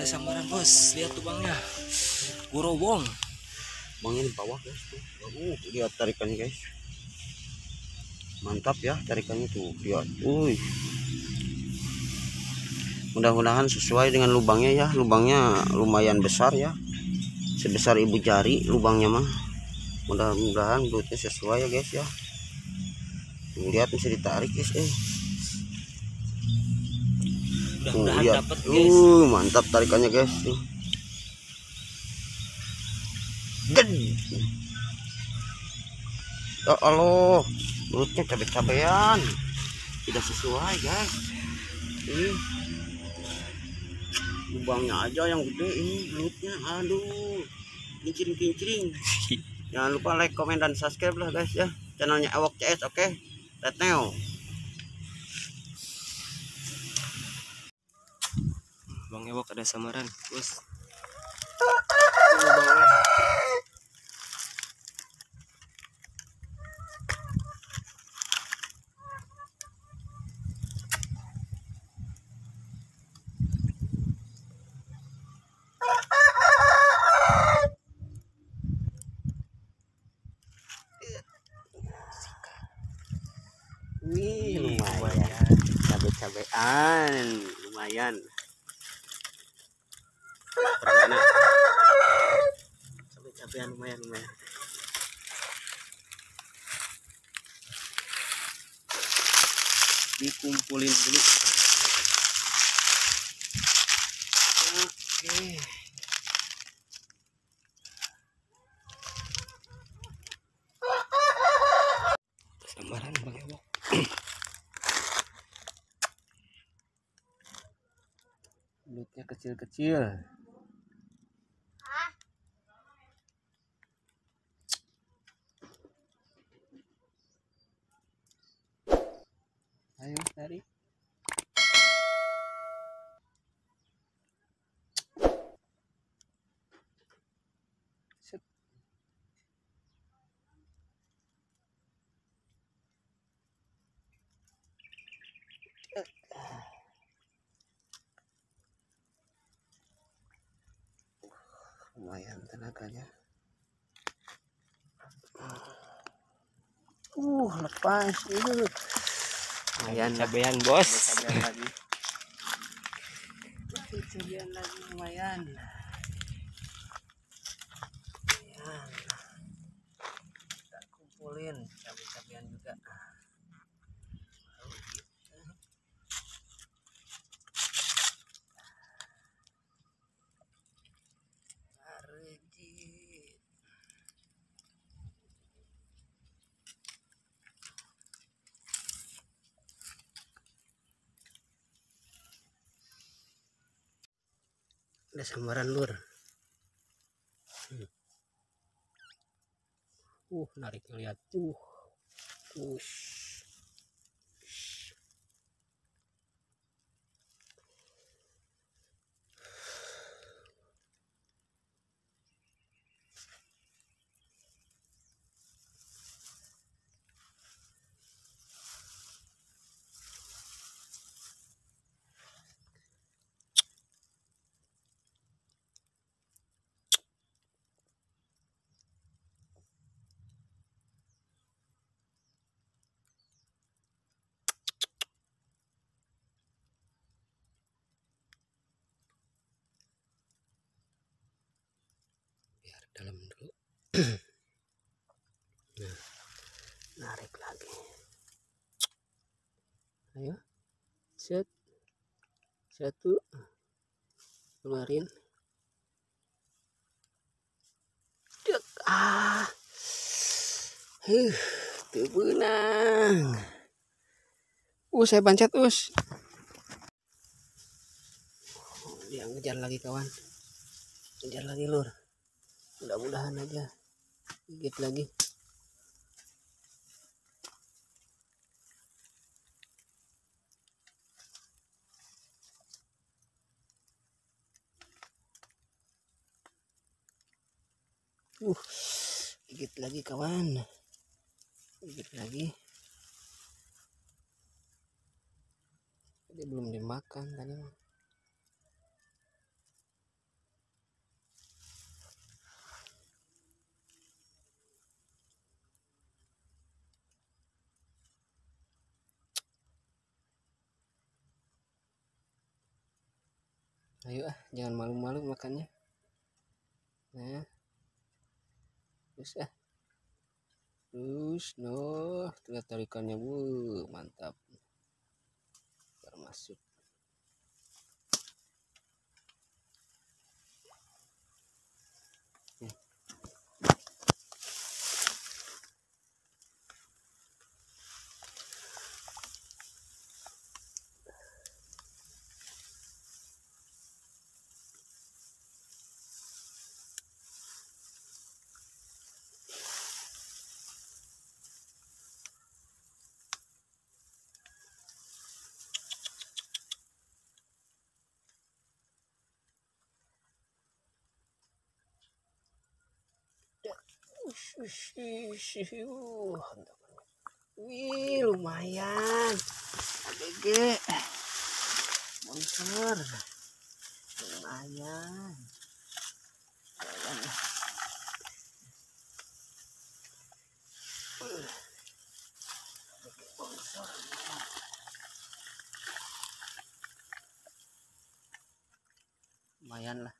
ada sambaran bos, lihat tuh bangnya, gorobong. Bangnya di bawah guys tuh. Lihat tarikannya guys, mantap ya tarikannya tuh, lihat. Mudah-mudahan sesuai dengan lubangnya ya, lubangnya lumayan besar ya, sebesar ibu jari lubangnya mah. Mudah-mudahan belutnya sesuai ya guys ya. Lihat bisa ditarik guys. Mudah-mudahan dapat guys. Mantap tarikannya guys tuh. Ya Allah, belutnya cabai-cabean, tidak sesuai guys. Ini lubangnya aja yang gede, ini belutnya aduh kincring. Jangan lupa like, komen, dan subscribe lah guys ya, channelnya Ewok CS. Oke, let's go. Bang Ewok ada samaran bos. Wih, lumayan. Cabai-cabean, lumayan. Perdana. Cabai-cabean lumayan. Dikumpulin dulu. Oke. Sambaran Bang Ewok. Belutnya kecil-kecil. Ayo tarik. Set. Lumayan tenaganya. Lepas itu. Lumayan cabean bos. Cabean lagi lumayan. Kita kumpulin cabai-cabean juga. Ada sambaran lur. Nariknya lihat tuh. Biar dalam dulu. Nah, narik lagi. Ayo, set. Satu, keluarin. Dek, tuh benang. Saya pancet dia ngejar lagi kawan, ngejar lagi lur. Mudah-mudahan aja gigit lagi. Gigit lagi kawan, gigit lagi. Tadi belum dimakan tadi mah. Ayo jangan malu-malu makannya. Nah, terus terus lihat tarikannya, mantap, termasuk. Wih, lumayan. Gede. Monster. Lumayan. Lumayan lah.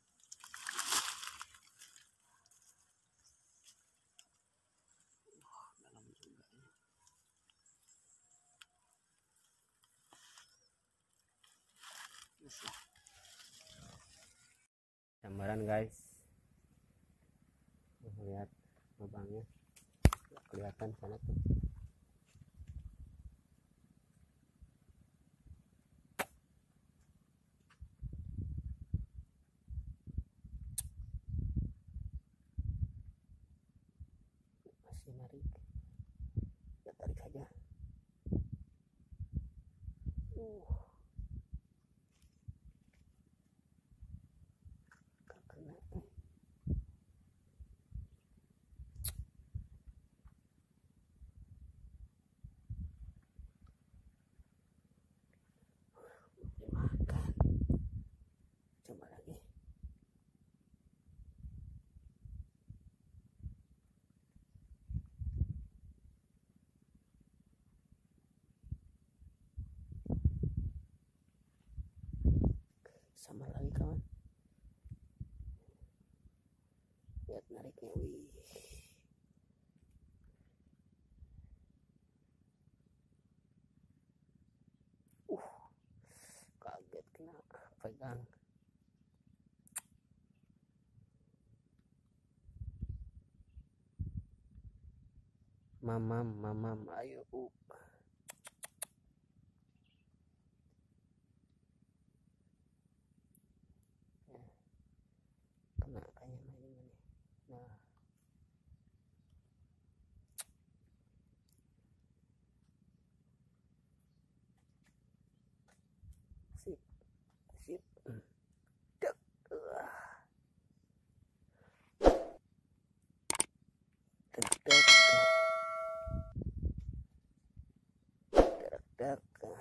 Dalam juga ini. Gambaran guys, lihat lubangnya, kelihatan sana tuh. Masih narik, kita tarik aja. Kena. Dimakan. Coba lagi. Sama lagi kawan. Lihat nariknya, wih. Kaget kena pegang. Mamam, ayo. Kena kayaknya ini. Nah. Sip. Dek. Dek.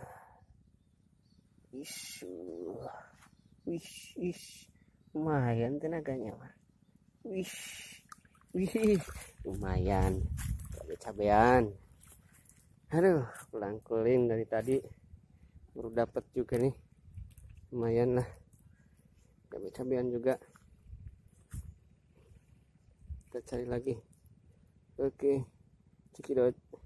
Wish. Lumayan tenaganya mah. Wih, lumayan. Cabe-cabean. Aduh, kulangkulin dari tadi baru dapat juga nih. Lumayan lah. Cabe-cabean juga. Kita cari lagi. Oke. Cekidot.